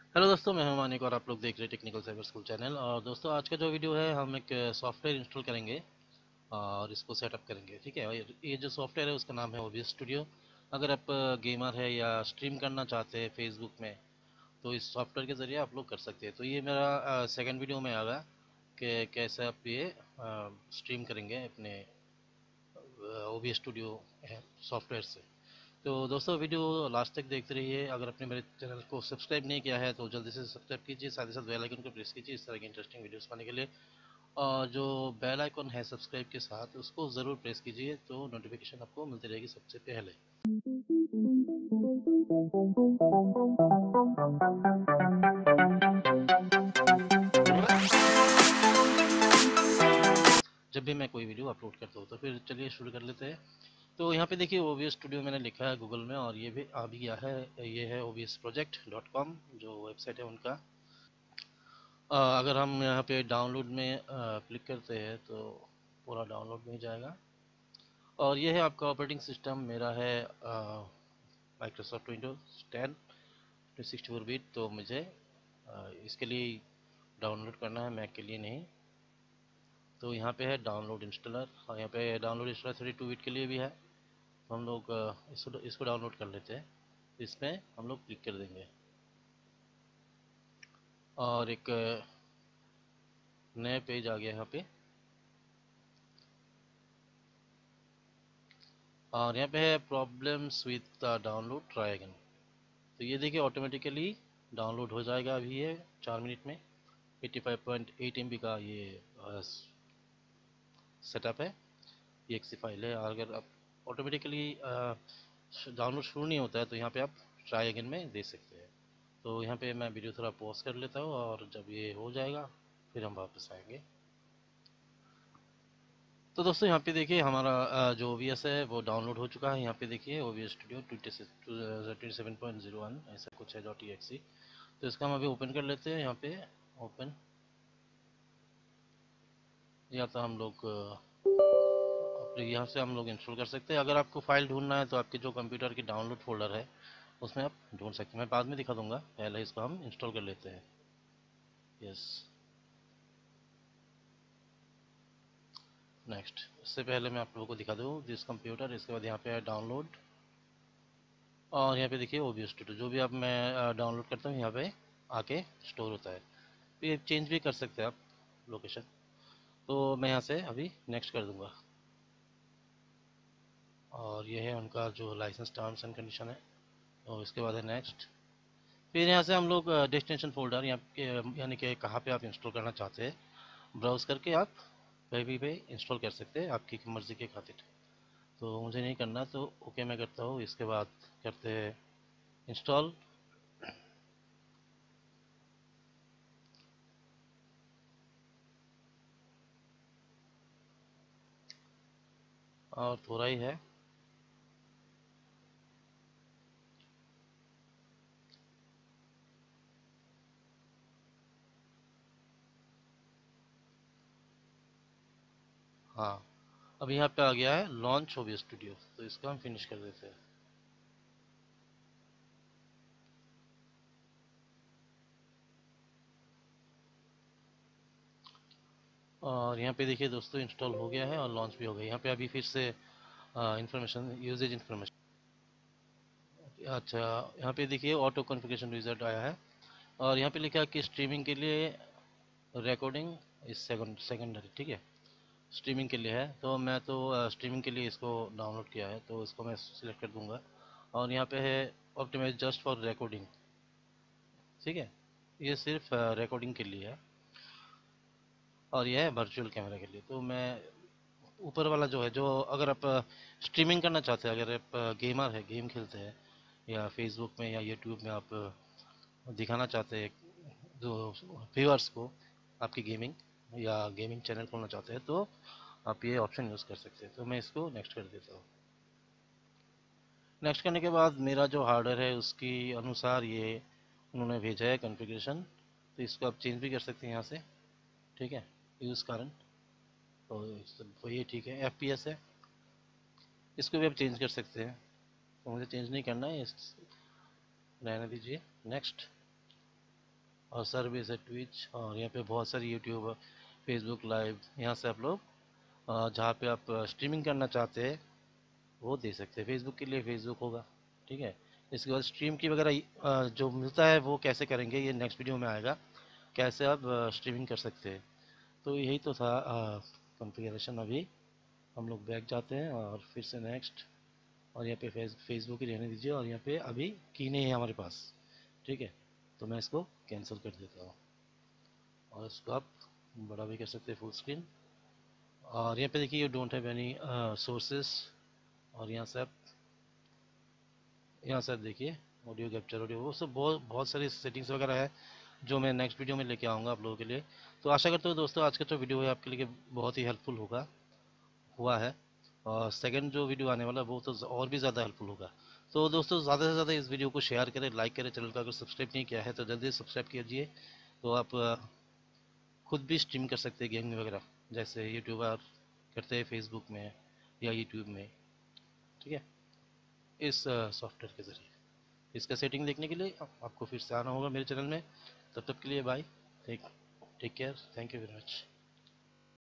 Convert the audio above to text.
Hello दोस्तों, मैं हूं मानिक और आप लोग देख रहे हैं टेक्निकल साइबर स्कूल चैनल। और दोस्तों, आज का जो वीडियो है हम एक सॉफ्टवेयर इंस्टॉल करेंगे और इसको सेटअप करेंगे। ठीक है, और ये जो सॉफ्टवेयर है उसका नाम है ओबीएस स्टूडियो। अगर आप गेमर है या स्ट्रीम करना चाहते हैं फेसबुक में, तो इस सॉफ्टवेयर के ज़रिए आप लोग कर सकते हैं। तो ये मेरा सेकंड वीडियो में आएगा कि कैसे आप ये स्ट्रीम करेंगे अपने ओबीएस स्टूडियो सॉफ्टवेयर से। तो दोस्तों, वीडियो लास्ट तक देखते रहिए। अगर आपने मेरे चैनल को सब्सक्राइब नहीं किया है तो जल्दी से सब्सक्राइब कीजिए, साथ ही साथ बेल आइकन को प्रेस कीजिए इस तरह की इंटरेस्टिंग वीडियोस पाने के लिए। और जो बेल आइकन है सब्सक्राइब के साथ, उसको ज़रूर प्रेस कीजिए, तो नोटिफिकेशन आपको मिलती रहेगी सबसे पहले। जब भी मैं कोई वीडियो अपलोड करता हूँ, तो फिर चलिए शुरू कर लेते हैं। तो यहाँ पे देखिए ओबीएस स्टूडियो मैंने लिखा है गूगल में, और ये भी आ भी गया है। ये है obsproject.com जो वेबसाइट है उनका। अगर हम यहाँ पे डाउनलोड में क्लिक करते हैं तो पूरा डाउनलोड में जाएगा। और ये है आपका ऑपरेटिंग सिस्टम। मेरा है माइक्रोसॉफ्ट विंडोज 10 64 बिट। तो मुझे इसके लिए डाउनलोड करना है, मैक के लिए नहीं। तो यहाँ पे है डाउनलोड इंस्टॉलर, और यहाँ पे डाउनलोड इंस्टॉलर 32 बिट के लिए भी है। तो हम लोग इसको डाउनलोड कर लेते हैं। इसमें हम लोग क्लिक कर देंगे और एक नया पेज आ गया यहाँ पे। और यहाँ पे है problems with download, try again. तो ये देखिए ऑटोमेटिकली डाउनलोड हो जाएगा अभी ये 4 मिनट में। 85.8 MB का ये सेटअप है। ये एक सी फाइल है। और अगर आप ऑटोमेटिकली डाउनलोड शुरू नहीं होता है तो यहाँ पे आप ट्राई अगेन में दे सकते हैं। तो यहाँ पे मैं वीडियो थोड़ा पॉज कर लेता हूँ, और जब ये हो जाएगा फिर हम वापस आएंगे। तो दोस्तों, यहाँ पे देखिए हमारा जो OBS है वो डाउनलोड हो चुका है। यहाँ पे देखिए OBS स्टूडियो 27.01 ऐसा कुछ है .exe। तो इसका हम अभी ओपन कर लेते हैं। यहाँ पे ओपन, या तो हम लोग अपने यहाँ से हम लोग इंस्टॉल कर सकते हैं। अगर आपको फाइल ढूंढना है तो आपके जो कंप्यूटर की डाउनलोड फोल्डर है उसमें आप ढूंढ सकते हैं। मैं बाद में दिखा दूंगा, पहले इसको हम इंस्टॉल कर लेते हैं। Yes, next. इससे पहले मैं आप लोगों को दिखा दूँ दिस कंप्यूटर। इसके बाद यहाँ पे है डाउनलोड, और यहाँ पे देखिए OBS स्टूडियो। जो भी आप मैं डाउनलोड करता हूँ यहाँ पे आके स्टोर होता है। तो ये चेंज भी कर सकते हैं आप लोकेशन। तो मैं यहाँ से अभी नेक्स्ट कर दूंगा। और ये है उनका जो लाइसेंस टर्म्स एंड कंडीशन है। और इसके बाद है नेक्स्ट। फिर यहाँ से हम लोग डेस्टिनेशन फोल्डर यहाँ के, यानी कि कहाँ पे आप इंस्टॉल करना चाहते हैं, ब्राउज करके आप कहीं भी पे इंस्टॉल कर सकते हैं आपकी मर्ज़ी के खातिर। तो मुझे नहीं करना, तो ओके मैं करता हूँ। इसके बाद करते हैं इंस्टॉल। और थोड़ा ही है। हाँ, अब यहाँ पे आ गया है लॉन्च OBS स्टूडियो। तो इसको हम फिनिश कर देते हैं। और यहाँ पे देखिए दोस्तों इंस्टॉल हो गया है और लॉन्च भी हो गया। यहाँ पे अभी फिर से इंफॉर्मेशन, यूजेज इंफॉर्मेशन। अच्छा, यहाँ पे देखिए ऑटो कॉन्फ़िगरेशन विज़ार्ड आया है। और यहाँ पे लिखा है कि स्ट्रीमिंग के लिए रिकॉर्डिंग इस सेकेंडरी। ठीक है, स्ट्रीमिंग के लिए है। तो मैं तो स्ट्रीमिंग के लिए इसको डाउनलोड किया है, तो इसको मैं सिलेक्ट कर दूंगा। और यहाँ पे है ऑप्टिमाइज जस्ट फॉर रिकॉर्डिंग। ठीक है, ये सिर्फ रिकॉर्डिंग के लिए है। और यह है वर्चुअल कैमरा के लिए। तो मैं ऊपर वाला जो है, जो अगर आप स्ट्रीमिंग करना चाहते हैं, अगर आप गेमर है, गेम खेलते हैं, या फेसबुक में या यूट्यूब में आप दिखाना चाहते हैं जो व्यूअर्स को आपकी गेमिंग या गेमिंग चैनल खोलना चाहते हैं, तो आप ये ऑप्शन यूज़ कर सकते हैं। तो मैं इसको नेक्स्ट कर देता हूँ। नेक्स्ट करने के बाद मेरा जो हार्डवेयर है उसकी अनुसार ये उन्होंने भेजा है कॉन्फ़िगरेशन। तो इसको आप चेंज भी कर सकते हैं यहाँ से। ठीक है, यूज़ करंट। तो ये ठीक है। FPS है, इसको भी आप चेंज कर सकते हैं। तो मुझे चेंज नहीं करना है, रहने दीजिए। नेक्स्ट। और सर्विस है ट्विच, और यहाँ पे बहुत सारी यूट्यूब, फेसबुक लाइव, यहाँ से आप लोग जहाँ पे आप स्ट्रीमिंग करना चाहते हैं वो दे सकते हैं। फेसबुक के लिए फेसबुक होगा, ठीक है। इसके बाद स्ट्रीम की वगैरह जो मिलता है वो कैसे करेंगे ये नेक्स्ट वीडियो में आएगा, कैसे आप स्ट्रीमिंग कर सकते हैं। तो यही तो था कॉन्फ़िगरेशन। अभी हम लोग बैक जाते हैं और फिर से नेक्स्ट, और यहाँ पे फेसबुक ही रहने दीजिए, और यहाँ पे अभी की नहीं है हमारे पास, ठीक है। तो मैं इसको कैंसिल कर देता हूँ, और इसको आप बड़ा भी कर सकते हैं फुल स्क्रीन। और यहाँ पे देखिए you don't have any sources, और यहाँ से आप देखिए ऑडियो कैप्चर, ऑडियो वो सब बहुत बहुत सारी सेटिंग्स वगैरह है जो मैं नेक्स्ट वीडियो में लेके आऊँगा आप लोगों के लिए। तो आशा करता हूँ दोस्तों आज का जो वीडियो है आपके लिए बहुत ही हेल्पफुल हुआ है। और सेकंड जो वीडियो आने वाला है वो तो और भी ज़्यादा हेल्पफुल होगा। तो दोस्तों ज़्यादा से ज़्यादा इस वीडियो को शेयर करें, लाइक करें, चैनल का अगर सब्सक्राइब नहीं किया है तो जल्दी सब्सक्राइब कीजिए। तो आप खुद भी स्ट्रीम कर सकते हैं गेम वगैरह, जैसे यूट्यूबर करते हैं फेसबुक में या यूट्यूब में, ठीक है, इस सॉफ्टवेयर के ज़रिए। इसका सेटिंग देखने के लिए आपको फिर से आना होगा मेरे चैनल में। तब तक के लिए bye, take take care, thank you very much.